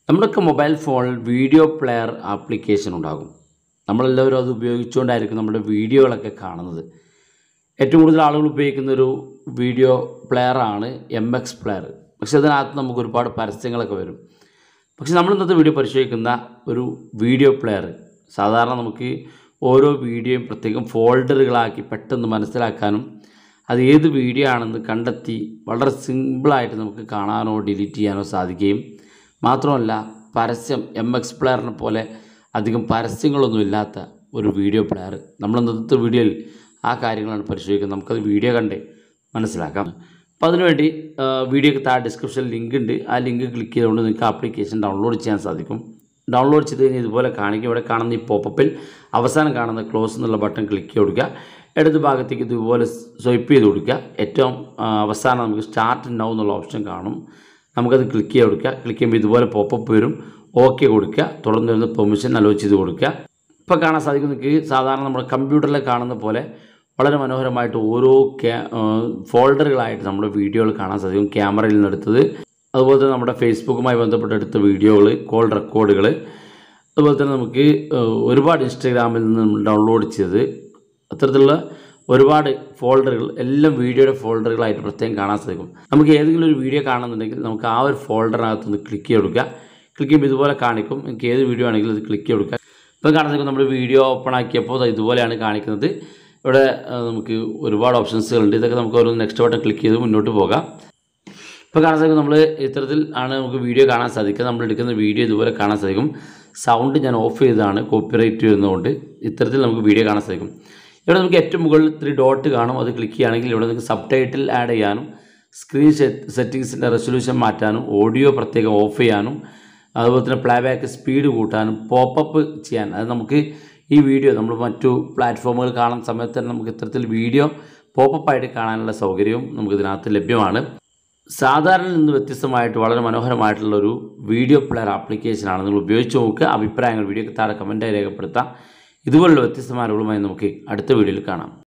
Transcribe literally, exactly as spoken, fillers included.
നമ്മുടെയൊക്കെ മൊബൈൽ ഫോണിൽ video player application ഉണ്ടാകും. നമ്മളെല്ലാവരും അത് ഉപയോഗിച്ചുകൊണ്ടായിരിക്കും നമ്മുടെ വീഡിയോകളൊക്കെ കാണുന്നത്. ഏറ്റവും കൂടുതൽ ആളുകൾ ഉപയോഗിക്കുന്നൊരു വീഡിയോ പ്ലെയറാണ് എം എക്സ് പ്ലെയർ. പക്ഷേ അതിനകത്ത് നമുക്ക് ഒരുപാട് പരസ്യങ്ങളൊക്കെ വരും. പക്ഷേ നമ്മൾ ഇന്നത്തെ വീഡിയോ പരിശോധിക്കുന്ന ഒരു വീഡിയോ പ്ലെയർ സാധാരണ നമുക്ക് ഓരോ വീഡിയോയും പ്രത്യേകം ഫോൾഡറുകളാക്കി പെട്ടെന്ന് മനസ്സിലാക്കാനും അത് ഏത് വീഡിയോ ആണെന്ന് കണ്ടെത്തി വളരെ സിമ്പിളായിട്ട് നമുക്ക് കാണാനോ ഡിലീറ്റ് ചെയ്യാനോ സാധിക്കുകയും മാത്രമല്ല പരസ്യം എം എക്സ് പ്ലെയറിനെ പോലെ അധികം പരസ്യങ്ങളൊന്നും ഇല്ലാത്ത ഒരു വീഡിയോ പ്ലെയർ. നമ്മൾ ഇന്നത്തെ വീഡിയോയിൽ ആ കാര്യങ്ങളാണ് പരിശോധിക്കുന്നത്. നമുക്കത് വീഡിയോ കണ്ട് മനസ്സിലാക്കാം. അപ്പോൾ അതിനുവേണ്ടി വീഡിയോക്ക് താഴെ ഡിസ്ക്രിപ്ഷനിൽ ലിങ്ക് ഉണ്ട്. ആ ലിങ്ക് ക്ലിക്ക് ചെയ്തുകൊണ്ട് നിങ്ങൾക്ക് ആപ്ലിക്കേഷൻ ഡൗൺലോഡ് ചെയ്യാൻ സാധിക്കും. ഡൗൺലോഡ് ചെയ്ത് കഴിഞ്ഞാൽ ഇതുപോലെ കാണിക്കും. ഇവിടെ കാണുന്ന ഈ പോപ്പപ്പിൽ അവസാനം കാണുന്ന ക്ലോസ് എന്നുള്ള ബട്ടൺ ക്ലിക്ക് ചെയ്ത് കൊടുക്കുക. ഇടത് ഭാഗത്തേക്ക് ഇതുപോലെ സ്വൈപ്പ് ചെയ്ത് കൊടുക്കുക. ഏറ്റവും അവസാനം നമുക്ക് സ്റ്റാർട്ട് നൗ എന്നുള്ള ഓപ്ഷൻ കാണും. നമുക്കത് ക്ലിക്ക് ചെയ്ത് കൊടുക്കുക. ക്ലിക്ക് ചെയ്യുമ്പോൾ ഇതുപോലെ പോപ്പപ്പ് വരും. ഓക്കെ കൊടുക്കുക. തുടർന്ന് വരുന്ന പെർമിഷൻ അലോ ചെയ്ത് കൊടുക്കുക. ഇപ്പോൾ കാണാൻ സാധിക്കും നിങ്ങൾക്ക് സാധാരണ നമ്മുടെ കമ്പ്യൂട്ടറിൽ കാണുന്ന പോലെ വളരെ മനോഹരമായിട്ട് ഓരോ ക്യാ ഫോൾഡറുകളായിട്ട് നമ്മുടെ വീഡിയോകൾ കാണാൻ സാധിക്കും. ക്യാമറയിൽ നിന്ന് എടുത്തത്, അതുപോലെ തന്നെ നമ്മുടെ ഫേസ്ബുക്കുമായി ബന്ധപ്പെട്ട് എടുത്ത വീഡിയോകൾ, കോൾ റെക്കോർഡുകൾ, അതുപോലെ തന്നെ നമുക്ക് ഒരുപാട് ഇൻസ്റ്റാഗ്രാമിൽ നിന്ന് ഡൗൺലോഡ് ചെയ്തത്, അത്തരത്തിലുള്ള ഒരുപാട് ഫോൾഡറുകൾ എല്ലാം വീഡിയോയുടെ ഫോൾഡറുകളായിട്ട് പ്രത്യേകം കാണാൻ സാധിക്കും. നമുക്ക് ഏതെങ്കിലും ഒരു വീഡിയോ കാണുന്നുണ്ടെങ്കിൽ നമുക്ക് ആ ഒരു ഫോൾഡറിനകത്തുനിന്ന് ക്ലിക്ക് ചെയ്ത് കൊടുക്കുക. ക്ലിക്ക് ചെയ്യുമ്പോൾ ഇതുപോലെ കാണിക്കും. നിങ്ങൾക്ക് ഏത് വീഡിയോ ആണെങ്കിലും അത് ക്ലിക്ക് ചെയ്ത് കൊടുക്കുക. ഇപ്പോൾ കാണാൻ സാധിക്കും നമ്മൾ വീഡിയോ ഓപ്പൺ ആക്കിയപ്പോൾ ഇതുപോലെയാണ് കാണിക്കുന്നത്. ഇവിടെ നമുക്ക് ഒരുപാട് ഓപ്ഷൻസുകളുണ്ട്. ഇതൊക്കെ നമുക്ക് ഓരോ നെക്സ്റ്റ് ബട്ടൺ ക്ലിക്ക് ചെയ്ത് മുന്നോട്ട് പോകാം. ഇപ്പോൾ കാണാൻ സാധിക്കും നമ്മൾ ഇത്തരത്തിൽ ആണ് നമുക്ക് വീഡിയോ കാണാൻ സാധിക്കുക. നമ്മൾ എടുക്കുന്ന വീഡിയോ ഇതുപോലെ കാണാൻ സാധിക്കും. സൗണ്ട് ഞാൻ ഓഫ് ചെയ്തതാണ് കോപ്പിറൈറ്റ് വരുന്നതുകൊണ്ട്. ഇത്തരത്തിൽ നമുക്ക് വീഡിയോ കാണാൻ സാധിക്കും. ഇവിടെ നമുക്ക് ഏറ്റവും മുകളിൽ ത്രീ ഡോട്ട് കാണും. അത് ക്ലിക്ക് ചെയ്യുകയാണെങ്കിൽ ഇവിടെ നമുക്ക് സബ് ടൈറ്റിൽ ആഡ് ചെയ്യാനും സ്ക്രീൻ സെറ്റിങ്സിൻ്റെ റെസൊല്യൂഷൻ മാറ്റാനും ഓഡിയോ പ്രത്യേകം ഓഫ് ചെയ്യാനും അതുപോലെ തന്നെ പ്ലേ ബാക്ക് സ്പീഡ് കൂട്ടാനും പോപ്പപ്പ് ചെയ്യാൻ, അത് നമുക്ക് ഈ വീഡിയോ നമ്മൾ മറ്റു പ്ലാറ്റ്ഫോമുകൾ കാണുന്ന സമയത്ത് തന്നെ നമുക്ക് ഇത്തരത്തിൽ വീഡിയോ പോപ്പപ്പായിട്ട് കാണാനുള്ള സൗകര്യവും നമുക്ക് ഇതിനകത്ത് ലഭ്യമാണ്. സാധാരണ നിന്ന് വ്യത്യസ്തമായിട്ട് വളരെ മനോഹരമായിട്ടുള്ളൊരു വീഡിയോ പ്ലെയർ ആപ്ലിക്കേഷനാണ്. നിങ്ങൾ ഉപയോഗിച്ച് നോക്കുക. അഭിപ്രായങ്ങൾ വീഡിയോക്ക് താഴെ കമൻറ്റായി രേഖപ്പെടുത്താം. ഇതുപോലുള്ള വ്യത്യസ്തമായ അറിവുകളുമായി നമുക്ക് അടുത്ത വീഡിയോയിൽ കാണാം.